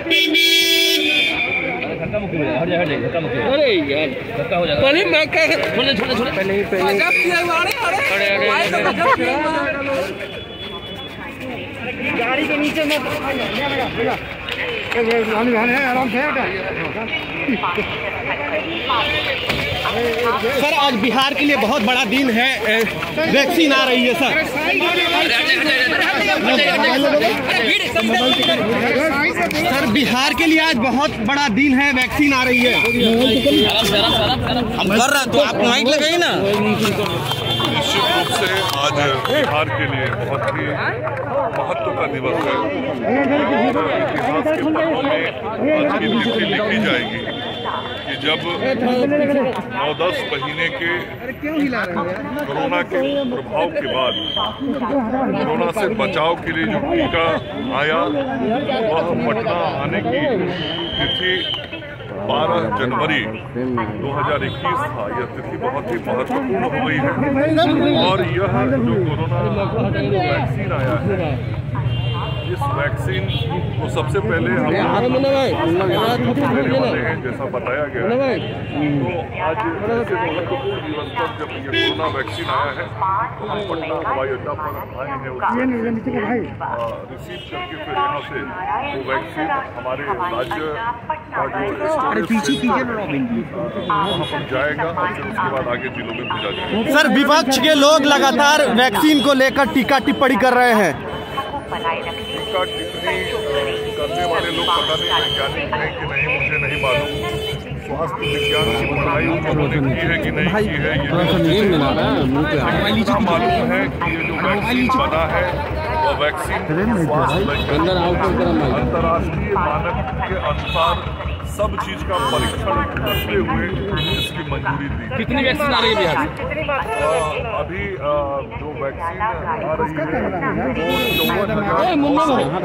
अरे यार पहले मैं क्या छोटे पहले गाड़ी के नीचे मत आराम से। सर आज बिहार के लिए बहुत बड़ा दिन है, वैक्सीन आ रही है सर। सर बिहार के लिए आज बहुत बड़ा दिन है, वैक्सीन आ रही है। हम कर रहे तो आप माइक लगाइए ना। निश्चित रूप से आज बिहार के लिए बहुत ही महत्व का दिवस है। इतिहास के पन्नों में आज की तिथि लिखी जाएगी कि जब 9-10 महीने के कोरोना के प्रभाव के बाद कोरोना से बचाव के लिए जो टीका आया वह पटना आने की तिथि 12 जनवरी 2021 था। यह तिथि बहुत ही महत्वपूर्ण हो गई है और यह जो कोरोना वैक्सीन आया है, इस वैक्सीन को सबसे पहले हम देने वाले हैं जैसा बताया गया है। तो आज ऐसे महत्वपूर्ण दिवस पर जब ये कोरोना वैक्सीन आया है तो हम पटना हवाई अड्डा पर आए हैं रिसीव करके फिर यहाँ से वो वैक्सीन हमारे राज्य का जो स्टोरेज वहाँ पर जाएगा और फिर उसके बाद आगे जिलों में भेजा जाएगा। सर विपक्ष के लोग लगातार वैक्सीन को लेकर टीका टिप्पणी कर रहे हैं। टीका टिप्पणी करने वाले लोग पता नहीं वैज्ञानिक हैं कि नहीं, मुझे नहीं मालूम। स्वास्थ्य विज्ञान की पढ़ाई उन्होंने की है कि नहीं की है ये मालूम है कि ये जो वैक्सीन बना है वह वैक्सीन अंतर्राष्ट्रीय मानक के अनुसार सब चीज का परीक्षण करते हुए इसकी मंजूरी दी। कितनी वैक्सीन आ रही है बिहार से? अभी जो वैक्सीन आ रही है वो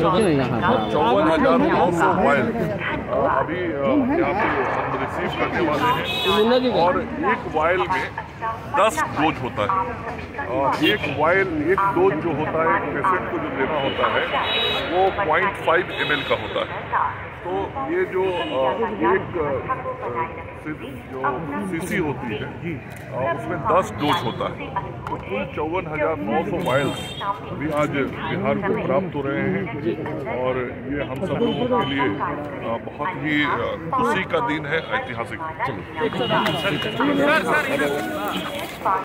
54,900 वायल अभी यहाँ पे हम रिसीव करने वाले हैं और एक वायल में 10 डोज होता है और एक डोज जो होता है एक पेशेंट को जो देना होता है वो 0.5 ml का होता है। तो ये जो सीसी होती है उसमें 10 डोज होता है। तो कुल 54,900 वायल्स अभी आज बिहार को प्राप्त हो रहे हैं और ये हम सब लोगों के लिए बहुत ही खुशी का दिन है, ऐतिहासिक।